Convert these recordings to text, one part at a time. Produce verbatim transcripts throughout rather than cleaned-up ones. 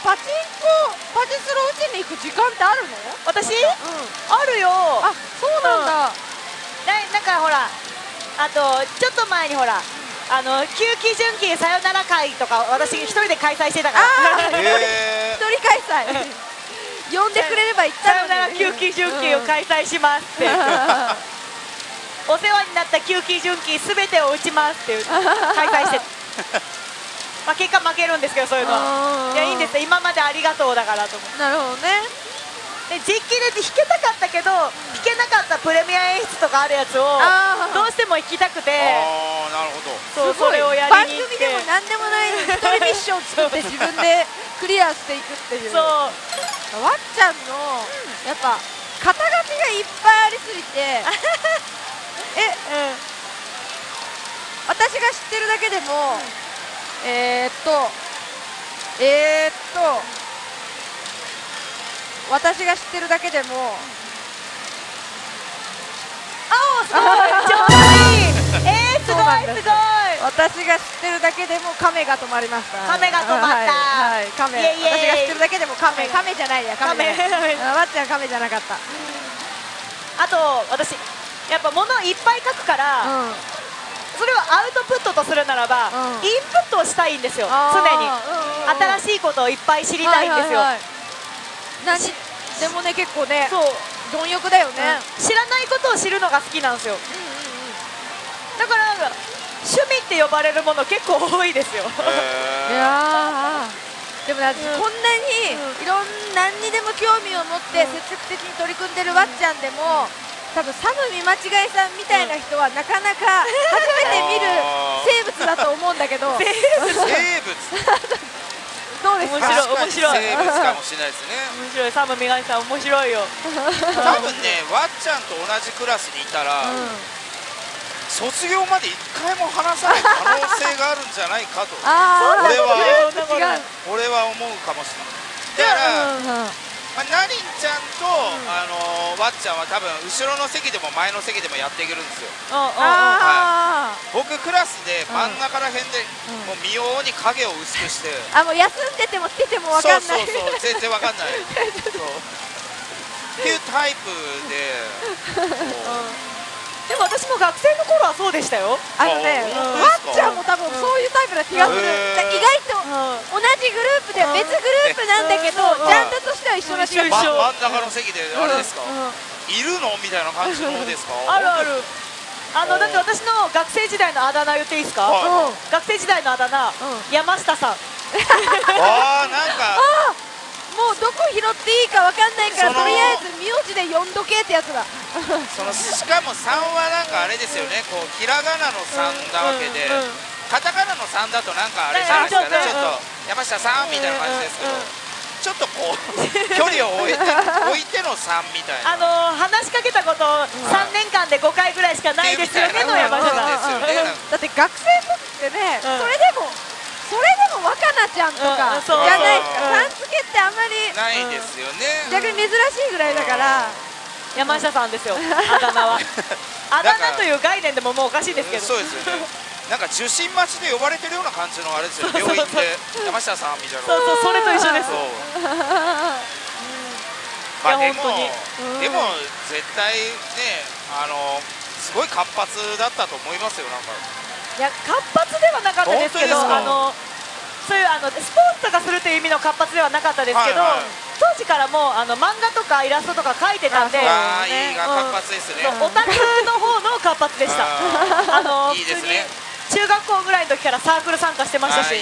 パチンコパチスロ打ちに行く時間ってあるの？ 私、 うん、 あるよ。 あ、そうなんだ。 ななんかほら、あとちょっと前にほら、あの旧期純喜さよなら会とか私一人で開催してたから。 一人開催。呼んでくれれば行ったのに。 さよなら旧期純喜を開催しますって。お世話になった旧期純喜すべてを打ちますって開催して。まあ結果負けるんですけど、そういうのは。いや、いいんですよ、今までありがとうだからと思って。 なるほどね。 で実機で弾けたかったけど、弾けなかったプレミア演出とかあるやつをどうしても弾きたくて、 ああ、なるほど。 そう、それをや番りに行って。 組でも何でもないのに一人ミッション作って自分でクリアしていくっていう。 そう、 わっちゃんのやっぱ肩書きがいっぱいありすぎてえ、 うん、 私が知ってるだけでも、えーっとえーっと私が知ってるだけでもあお、すごい、ちょうどいい。えー、すごいすごい。 私が知ってるだけでも亀が止まりました。 亀が止まった。 はい、はい、亀。 イエイイエイ私が知ってるだけでも亀、亀じゃないや、亀じゃない。 亀あ、わっちゃん亀じゃなかった。 あと私やっぱ物いっぱい書くから、 うん、 それをアウトプットとするならば、 うん、 インプットをしたいんですよ。常に新しいことをいっぱい知りたいんですよ。 何でもね、結構ね、 そう、 貪欲だよね。 知らないことを知るのが好きなんですよ。だから趣味って呼ばれるもの結構多いですよ。 いやー、でもね、こんなにいろんな何にでも興味を持って積極的に取り組んでるわっちゃんでも、多分サム見間違いさんみたいな人はなかなか初めて見る生物だと思うんだけど。 生物どうですか？ 面白い、面白い。 生物かもしれないですね。 面白い、サムみがいさん面白いよ。 多分ね、わっちゃんと同じクラスにいたら、卒業まで一回も話さない可能性があるんじゃないかと俺は俺は思うかもしれない。だからまあ、なりんちゃんと、あのー、わっちゃんは多分後ろの席でも前の席でもやっていけるんですよ。はい、僕クラスで真ん中ら辺で、もう妙に影を薄くして、 あ、もう休んでても来てても分かんない。 そうそうそう、全然分かんないそうっていうタイプででも私も学生の頃はそうでしたよ。 あのね、わっちゃんも多分そういうタイプな気がする。意外と同じグループでは別グループなんだけど、ジャンルとしては一緒な気がする。 真ん中の席であれですか、いるのみたいな感じのですか。 あるある。あのだって私の学生時代のあだ名言っていいですか。学生時代のあだ名、山下さん。 ああ、なんかもうどこ拾っていいかわかんないから、とりあえず名字で呼んどけってやつだ。 そのしかもさんはなんかあれですよね、こうひらがなのさんなわけで、カタカナのさんだとなんかあれじゃないですかね、ちょっと山下さんみたいな感じですけど、ちょっとこう距離を置いて置いてのさんみたいな。 あの話しかけたことさんねんかんでごかいぐらいしかないですよねの山下さん。 だって学生の時ってね、それでもそれでも若菜ちゃんとかじゃないですか。さん付けってあんまりないですよね。 逆に珍しいぐらいだから山下さんですよ、あだ名は。あだ名という概念でももうおかしいですけど。 そうですよね。なんか受診待ちで呼ばれてるような感じのあれですよ、病院で山下さんみたいな。 そうそう、それと一緒です。 まあでもでも絶対ね、あのすごい活発だったと思いますよ。なんかいや、活発ではなかったですけど、あのそういうあのスポーツとかするという意味の活発ではなかったですけど、当時からもうあの漫画とかイラストとか描いてたんで、 ああ、いいが活発ですね。 オタクの方の活発でした。あのいいですね。 中学校ぐらいの時からサークル参加してましたし、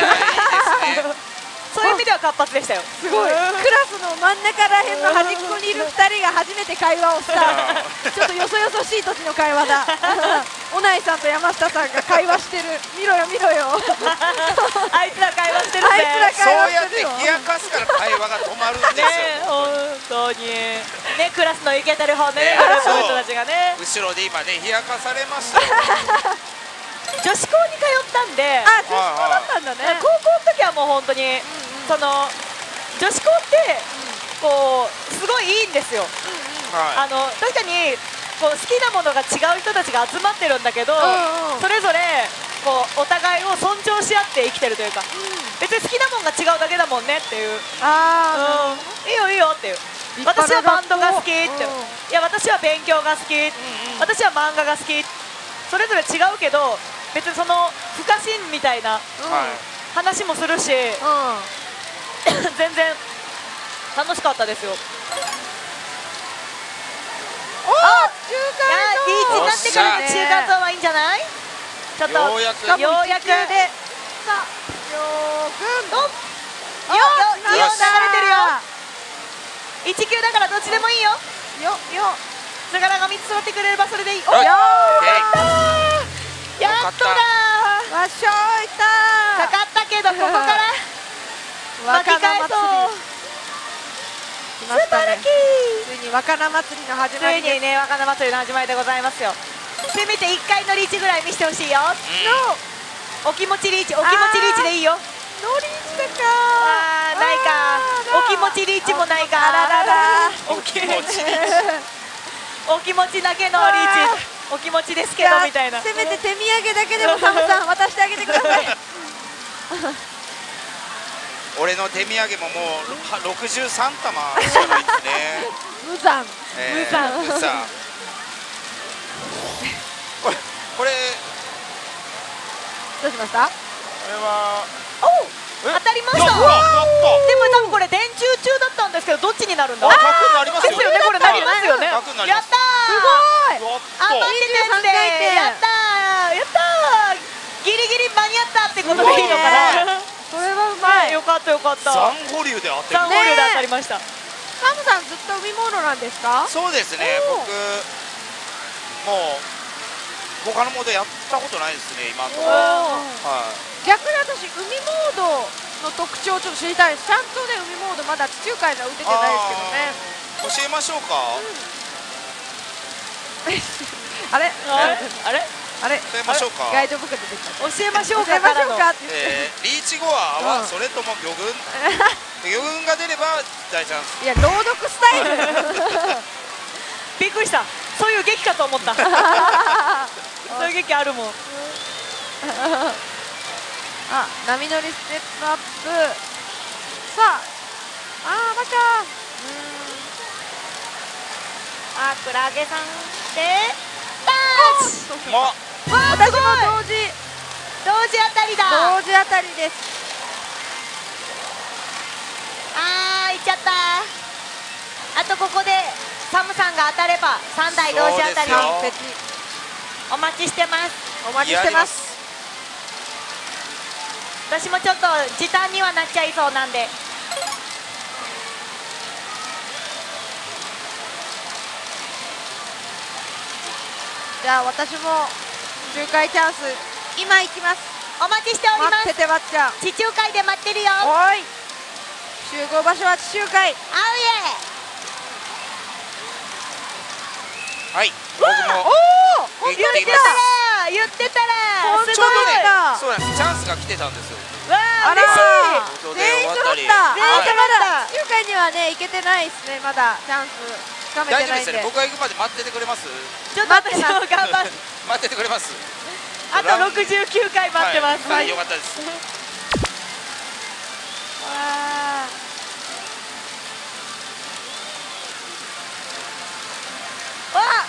そういう意味では活発でしたよ。 すごい。クラスの真ん中らへんの端っこにいるふたりが初めて会話をした。ちょっとよそよそしい時の会話だ。おないさんと山下さんが会話してる。見ろよ見ろよ。 あいつら会話してるぜ。 あいつら会話してるよ。 そうやって冷やかすから会話が止まるんですよ。 ね、本当に。ね、クラスのイケてる方ね、グループの人たちがね。 後ろで今ね、冷やかされましたよ。 女子校に通ったんで、 あ、女子校だったんだね。 高校の時はもう本当にその女子校ってこうすごいいいんですよ。あの確かにこう好きなものが違う人たちが集まってるんだけど、それぞれこうお互いを尊重し合って生きてるというか、別に好きなもんが違うだけだもんねっていう、 あうん、いいよいいよっていう、私はバンドが好きって、いや私は勉強が好き、私は漫画が好き、それぞれ違うけど別にその不可侵みたいな話もするし、全然楽しかったですよ。 おあ、 中リーチになってから中間層はいいんじゃない？ちょっとようやくようやくでさあ両軍よよよ流れてるよ。いち級だからどっちでもいいよ。 よよ図柄がみっつ揃ってくれればそれでいい。おはいやオッケーっとだわっしょーいったかかったけどここからー巻き返そう。 来ましたね。ついに若菜祭りの始つまりです。 いにね若菜祭りの始まりでございますよ。せめていっかいのリーチぐらい見せてほしいよ。お気持ちリーチ、お気持ちリーチでいいよ。 ノリーチだかあーないか、お気持ちリーチもないか。 あらららお気持ち気持ちリーお気持ちだけのリーチ、お気持ちですけどみたいな。 せめて手土産だけでもサムさん渡してあげてください。 俺の手土産ももうろくじゅうさん玉しかないですね。 無残えー無残無残これこれどうしました？ これはおうえ当たりました。 やったやったでも多分これ電柱中だったんですけどどっちになるんだ。 あ角になりますよですよね、これなりますよね。 角になりますやったー。 すごい。 当たってたやつでやったーやったー。ギリギリ間に合ったってことでいいのかな。 それはうまい。 よかったよかった。 サンゴ流で当てるサンゴ流で当たりました。 サムさんずっと海モードなんですか？ そうですねおー僕もう他のモードやったことないですね今のところ。 おーは逆に私海モードの特徴をちょっと知りたいです。ちゃんとね海モードまだ地中海では打ててないですけどね。 い教えましょうか。 あれあれあれあれ教えましょうか。 ガイドブック出てきた。 教えましょう教えましょうかからの。 かって言って。 えー、リーチ後は泡、 うんそれとも魚群魚群が出れば大チャンス。 いや朗読スタイル。 びっくりした。そういう劇かと思った。そういう劇あるもん。 あ、波乗りステップアップ。さあ、あー、また。 あ、クラゲさんでタッチ。 まわあ、私も同時同時当たりだ。 同時当たりです。 あー、いっちゃった。あとここでサムさんが当たればさんだい同時当たり。 そう完璧。 お待ちしてます。 お待ちしてます。 私もちょっと時短にはなっちゃいそうなんで。 じゃあ私も周回チャンス今行きます。 お待ちしております。 待っててばっちゃん。 地中海で待ってるよ。 おい。集合場所は地中海。 あうえ。 はい僕もおお。 行ってきます。 言ってたら本当すごい。 だ。 そうなんですチャンスが来てたんですよ。 わあらあ嬉しい。 本当で全員揃っ終わったりた。あ、 全員ま揃っただ地中海にはね行けてないですね。まだチャンスつかめ大てないんで。 丈夫ですよね僕が行くまで待っててくれます。 ちょっと私も頑張って。 待っててくれます。 あとろくじゅうきゅうかい待ってます。 はい、はい、よかったです。 わわ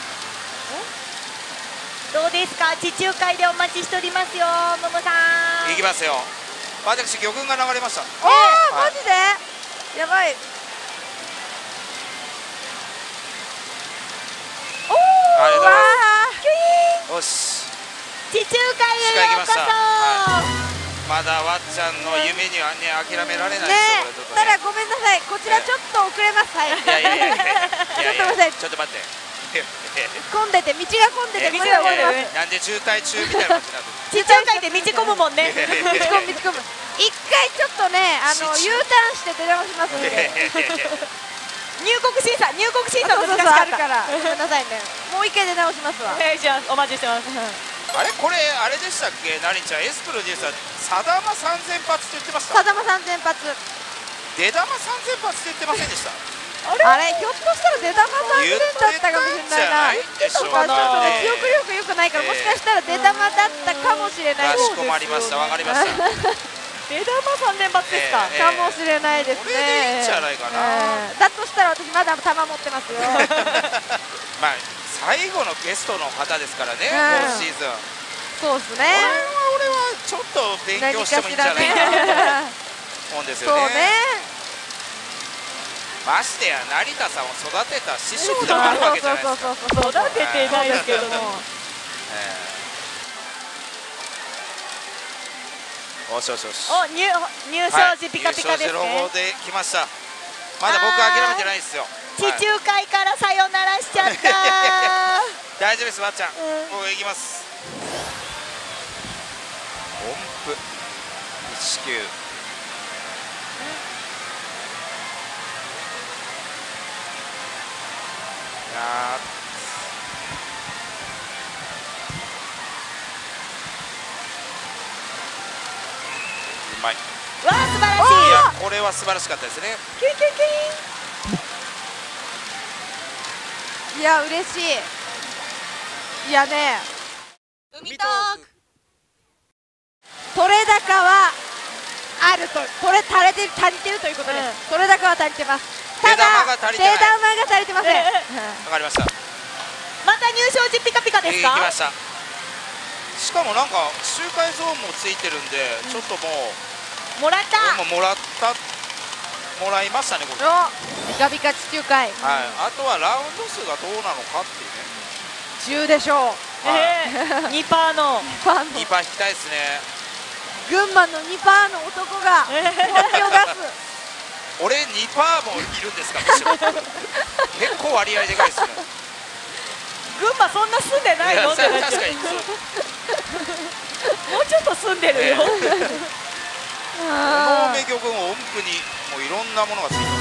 どうですか、地中海でお待ちしておりますよ、ももさん。 行きますよ。私魚群が流れました。 おお、 はいマジでやばい。 おお、 ありがとうございわます。よし地中海へようこそ。 まだわっちゃんの夢にはね諦められーないねですよ。 え、ただごめんなさい、こちらちょっと遅れます。はい、 いやいやいやいやいやいやちょっと待ってちょっと待って混んでて道が混んでてえごめんなさい。 道が混んでるなんで渋滞中みたいな感じになってる。 地中海で道込むもんね。 道込む道込む。一回ちょっとね、あの U ターンして出直しますんで。 入国審査、入国審査そうそうそう難しかった。 あるから。ごめんなさいね。もう一回出直しますわ。 お願いします。お待ちしてます。 あれこれあれでしたっけ、なりちゃんエスプロデューサーさだまさんぜん発って言ってました。 さだまさんぜん発。 出玉さんぜん発って言ってませんでした。 あれひょっとしたら出玉さん連だったかもしれないな。 言ってたんじゃないでしょうまあちょっとね記憶力良くないから、もしかしたら出玉だったかもしれないかしこまりました。わかりました。 出玉さん連発ですか。 ええかもしれないですね。 これでいいんじゃないかな。 えーだとしたら私まだ玉持ってますよ。 まあ最後のゲストの方ですからね、 うん今シーズン。 そうですね。 これは俺はちょっと勉強してもいいんじゃないかなと思うんですそうよね。 ね。 ましてや成田さんを育てた師匠でもあるわけじゃないですか。 そうそうそうそうそう。 育ててないですけども。 ええよしよしよし。 お、入入賞時ピカピカです入賞時ロねゴ。で来ました。まだ僕諦めてないですよ。 地はい中海からさよならしちゃっいやいやいやた。 大丈夫です、わっちゃん。 うん僕行きます。音符いちきゅう。いやーうまい。 わあ素晴らしい。 いやこれは素晴らしかったですね。 キュンキュンキュン。 いや嬉しい。いやね、 海トーク。 取れ高はあると、取れ足れてる足りてるということでうんす。取れ高は足りてます。た出玉だが足りてない出玉が足りてません。 えわかりました。 また入賞時ピカピカですか。 えー行きました。しかもなんか周回ゾーンもついてるんで、ちょっともうもらった。 これももらったもらいましたねこれ。 お、ビカビカ地中海はい。あとはラウンド数がどうなのかっていうね。 じゅうでしょう。 ええ、ニパーの。 ファンのにパー引きたいですね。 群馬のにパーの男が本気を出す。 俺にパーもいるんですかむしろ。結構割合でかいですね。 群馬そんな住んでないいやのってなっちゃう。 確かにそう。 もうちょっと住んでるよ。 このあ名曲も音符にもういろんなものがついてる。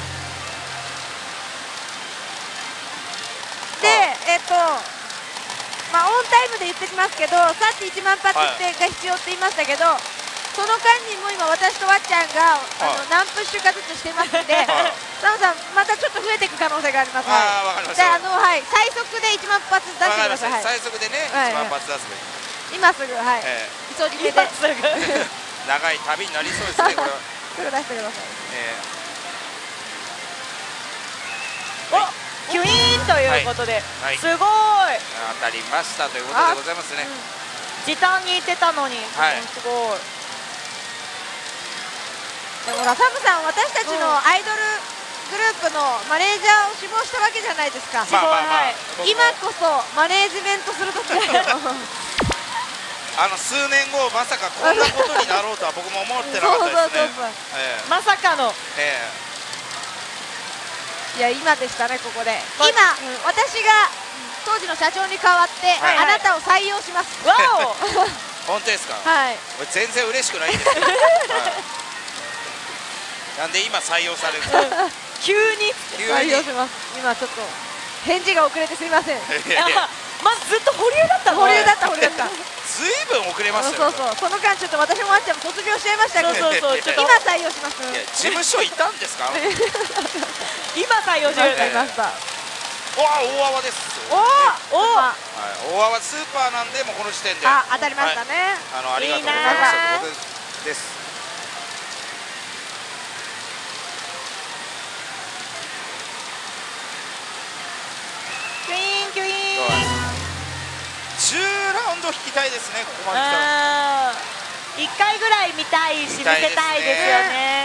ーで、えっとまあオンタイムで言ってきますけど、さっきいちまん発ってが必要って言いましたけど、その間にも今私とわっちゃんがあのはい何プッシュかずつしてますんで、 はいサムさんまたちょっと増えていく可能性があります。 ああわかりましで、 た。 あのはい最速でいちまん発出してくわかりました。 ださい。はい、 最速でねはいいちまん発出すべき。 今すぐはいえ急ぎ目で今すぐ。 え長い旅になりそうですねこれは。 すぐ出してください。 えお、キュイーンということで、 はいすごい。 え当たりましたということでございますね。 時短に行ってたのに、 はいすごい。 でもほらサムさん、私たちのアイドルグループのマネージャーを志望したわけじゃないですか。 まあまあまあはい。 僕も今こそマネージメントする時だよ。 あの数年後まさかこんなことになろうとは僕も思ってなかったですね。 そうそうそうえまさかの。 ええいや今でしたね、ここで。 ま今、私が当時の社長に代わって、 はいあなたを採用します。 わお。 え本当ですか。 はい。 これ全然嬉しくないんですよ。はいなんで今採用されるんですか。 急に。 急に。 採用します。今ちょっと返事が遅れてすみません。 いやいやあまずずっと保留だったの。 保留だった保留だった。 ずいぶん遅れましたよ。 そうそう。その間ちょっと私もあっちゃんも卒業しちゃいましたけど。 そうそうそう。ちょっと今採用します。 いや事務所いたんですか。 今採用中。 わかりました。 わあ大泡です。 おおお。 はい大泡スーパーなんでもうこの時点で。 あ、当たりましたね。 あのありがとうございいいなますあ。 ということです。 キュイーンキュイーン。 じゅうラウンド引きたいですねここまで来たら。 あー一回ぐらい見たいし見せたいですよね。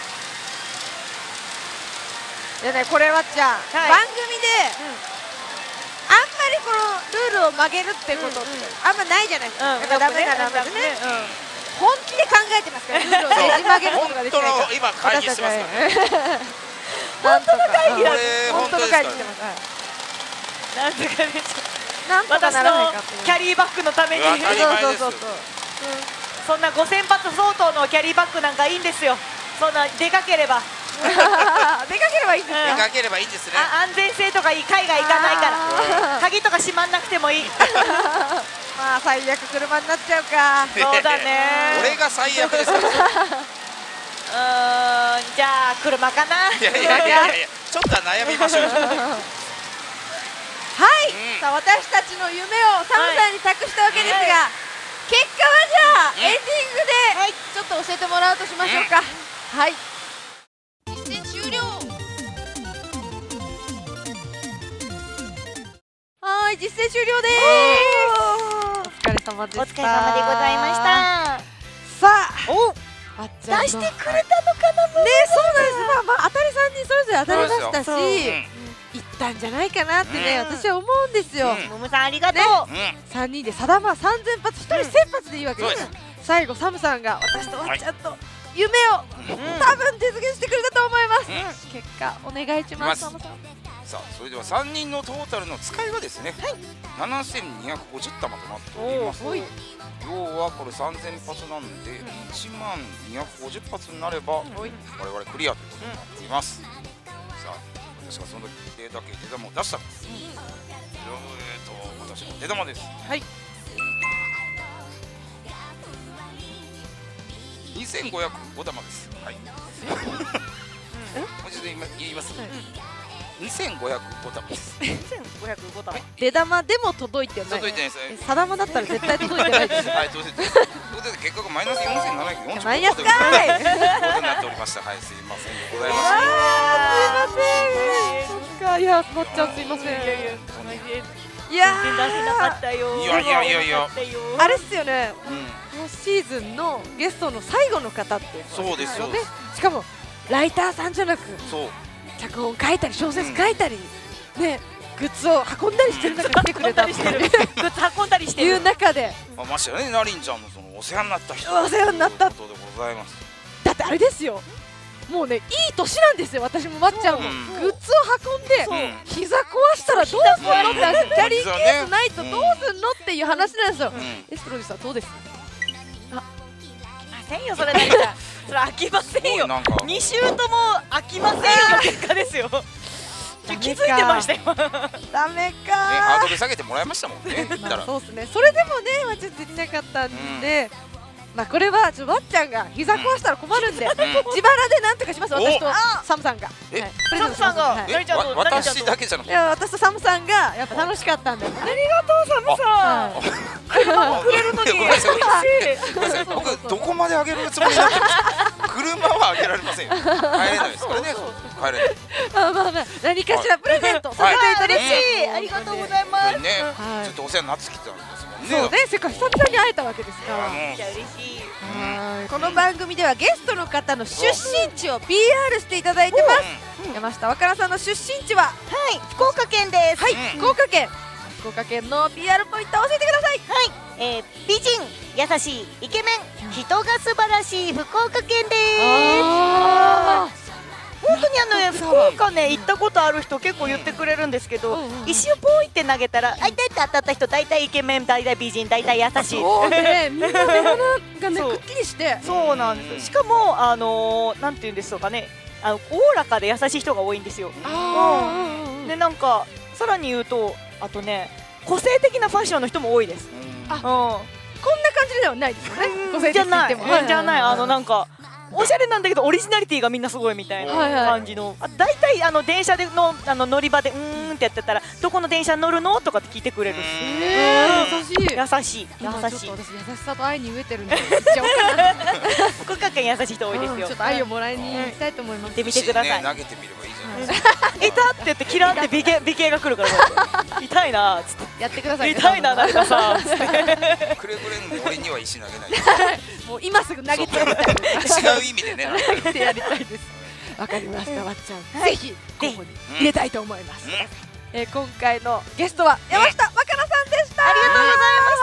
いやね、これはじゃあ、 はい番組で、あんまりこのルールを曲げるってことって、 うんうんあんまないじゃないですか。 うんやっぱダメならダメでね。本気で考えてますから、ルールをねじ曲げることができないから。 本当の今会議してますからね。 なんとか会議だこれ本当の本当ですか会議してます。はいなんとかね。 なんとか私ならないのかっていう。 キャリーバッグのために。 うわ当たり前ですそうそうそうそう。 そんなごせん発相当のキャリーバッグなんかいいんですよ。そんなでかければ。 出かければいいんですよ。 うん出かければいいんですね。 あ安全性とかいい、海外行かないからあー鍵とか閉まんなくてもいい。 まあ最悪車になっちゃうか。 そうだね俺が最悪ですから。 うーんじゃあ車かな。 いやいやいやいやちょっとは悩みましょう。 はい、 うん、 さあ私たちの夢をサムさんに託したわけですが、はい、結果はじゃあ、うん、エンディングで、はい、ちょっと教えてもらうとしましょうか。うん、はい、実践終了。はい、実践終了です。お疲れ様でした。 お疲れ様でございました。 さあ、お出してくれたのかな。ね、 そうなんです。まあまあ当たりさんにそれぞれ当たりましたし、いったんじゃないかなってね、私は思うんですよ。 ももさんありがとう。 さんにんで定まさんぜん発、ひとりせん発でいいわけです。最後サムさんが私とわっちゃんと夢を多分実現してくれたと思います。結果お願いします。サムさん。 さあ、それではさんにんのトータルの使いはですね、ななせんにひゃくごじゅうたまとなっております。要はこれさんぜん発なんでいちまんにひゃくごじゅう発になれば我々クリアということになっています。さあ、私がそのデータ系出玉を出したら、えーと私の出玉です。 はい。 にせんごひゃくご玉です。はい。もう一度言います。にせんごひゃくご玉です。 にせんごひゃくご玉。 出玉でも届いてない。 届いてないです。 定まだったら絶対届いてないです。 はい、届いてない。ということで結果がマイナスよんせんななひゃくよんじゅうごマイナスかい。 ということになっておりました。はい、すいませんでございます。 すいません。そっか、いや、もっちゃんすいません。いや全然出せなかったよ。 いやいやいやいや。 あれっすよね。もうシーズンのゲストの最後の方って。 そうですよね。 しかもライターさんじゃなく。 そう。 脚本書いたり小説書いたり。ね、グッズを運んだりしてる中来てくれたりしてる。グッズ運んだりしてる。いう中で。 まあ、ましてやね、なりんちゃんのそのお世話になった人。 お世話になった。 ということでございます。 だってあれですよ。もうね、いい年なんですよ。私もまっちゃんも。グッズを運んで、膝壊したらどうすんのって話。キャリーケースないとどうすんのっていう話なんですよ。エストロジさんどうです？ あ、飽きませんよそれなんか。それ飽きませんよ。に週とも飽きませんよの結果ですよ。気づいてましたよ。 ダメか。 ハードル下げてもらいましたもんね。 そうですね。それでもね、まあちょっとできなかったんで、まあこれはちょっとわっちゃんが膝壊したら困るんで、自腹でなんとかします。私とサムさんが。 え、 サムさんが。 私だけじゃなくて。 いや、私とサムさんがやっぱ楽しかったんで。ありがとうサムさん。車もくれるのに。 ごめんなさい。僕どこまで上げるつもりになってるんですか。車は上げられませんよ。帰れないです。これね、帰れない。 まあまあまあ、何かしらプレゼントさせていただいて、 ありがとうございます。 ね、ちょっとお世話になってきたんですもんね。 そうね、せっかく久々に会えたわけですから。 めっちゃ嬉しい。 この番組ではゲストの方の出身地を ピーアール していただいてます。山下若菜さんの出身地は、はい、福岡県です。 はい、福岡県。福岡県の ピーアール ポイントを教えてください。 はい、えー、美人、優しい、イケメン、人が素晴らしい福岡県です。本当にあのね、福岡ね行ったことある人結構言ってくれるんですけど、石をポイって投げたら相手って当たった人大体イケメン、大体美人、大体優しい。 そうね、みんな目鼻がねくっきりして。 そうなんです。しかもあのなんて言うんでしょうかね、あのおおらかで優しい人が多いんですよ。でなんかさらに言うと、あとね個性的なファッションの人も多いです。 あ、こんな感じではないですよね。個性的って言っても。 じゃない、あのなんか。おしゃれなんだけどオリジナリティがみんなすごいみたいな感じの、だいたいあの電車でのあの乗り場でうーんってやってたらどこの電車に乗るのとかって聞いてくれる。 優しい優しい優しい。私優しさと愛に飢えてるんで、 福岡県優しい人多いですよ。 ちょっと愛をもらいに行きたいと思います。 行ってみてください。 投げてみればいいじゃないですか。 痛って言ってキラって美形美形が来るから痛いなっつってやってください。 痛いな成田さん。 くれぐれも俺には石投げない。 もう今すぐ投げてやりたい。 違う意味でね。 投げてやりたいです。わかりました、わっちゃん。ぜひ候補に入れたいと思います。え今回のゲストは山下若菜さんでした。 ありがとうございました。